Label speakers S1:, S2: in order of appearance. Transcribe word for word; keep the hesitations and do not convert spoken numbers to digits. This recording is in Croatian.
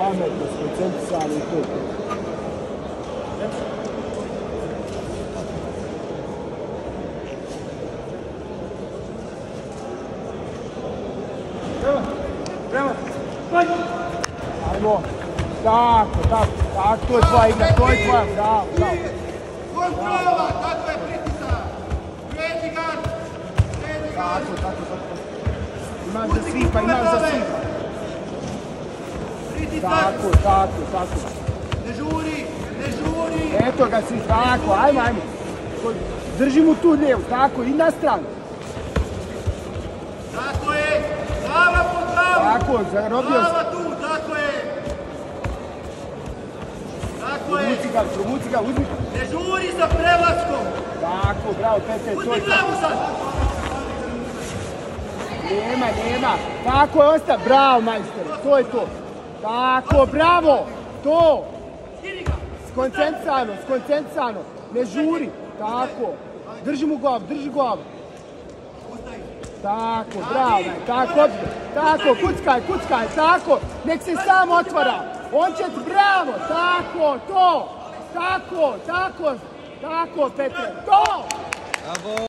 S1: pametno, skoncentrisano i to. Ajmo, tako, tako, tako, to je tvoja igra, to je tvoja, bravo, bravo.
S2: Kontrola, tako je pritisak, prijeđi ga, prijeđi ga.
S1: Tako, tako, tako. Imaš za svipa, imaš za svipa.
S2: Pritisak.
S1: Tako, tako, tako.
S2: Ne žuri, ne žuri.
S1: Eto ga si, tako, ajmo, ajmo. Drži mu tu lijevu, tako, i na stranu.
S2: Tako je, glava po glavu.
S1: Tako, zarobio se.
S2: Glava tu, tako je. Tako je.
S1: Provuci ga, provuci ga, uzmi ga.
S2: Ne žuri sa prelaskom.
S1: Tako, bravo, Petre, to
S2: Uzmi
S1: je to.
S2: glavu sad.
S1: Nema, nema. Tako je, osta, bravo, majster, to je to. Tako, bravo, to.
S2: Skini ga.
S1: Skoncentrisano, skoncentrisano, ne žuri. Tako, drži mu glavu, drži glavu. Tako, bravo, tako, tako, kuckaj, kuckaj, tako, nek se sam otvara, on će, bravo, tako, to, tako, tako, tako, Petre, to!